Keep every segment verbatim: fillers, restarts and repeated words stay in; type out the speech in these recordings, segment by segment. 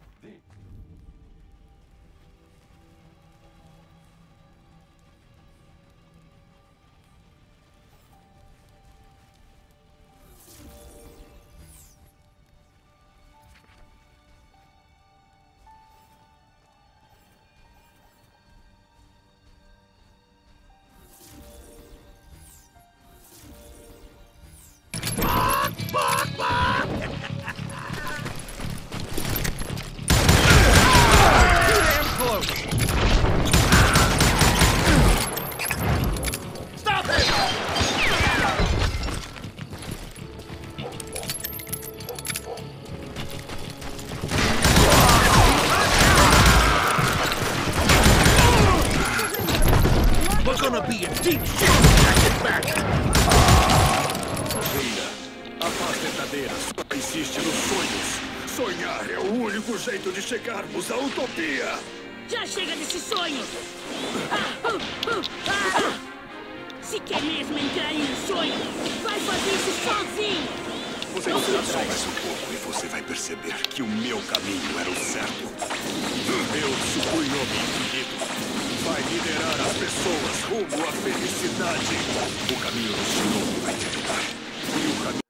Sonhar é o único jeito de chegarmos à utopia! Já chega desse sonho! Ah, uh, uh, ah! Se quer mesmo entrar em um sonho, vai fazer isso sozinho! Você será só mais um pouco e você vai perceber que o meu caminho era o certo. Meu Tsukuyomi infinito vai liderar as pessoas rumo à felicidade. O caminho do Shinobi vai terminar. E o caminho...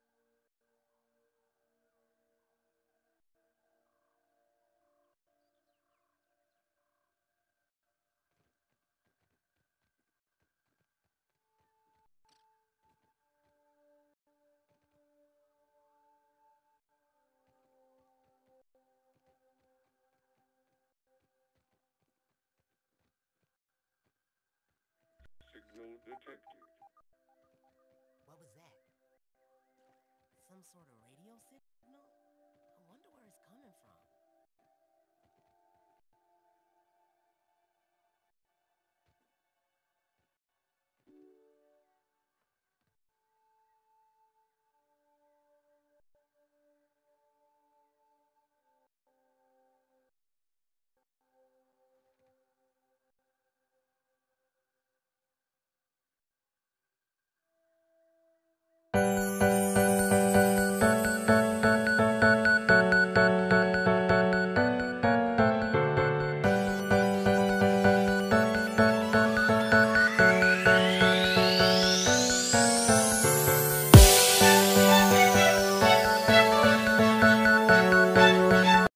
Signal detected. What was that? Some sort of radio signal? I wonder where it's coming from.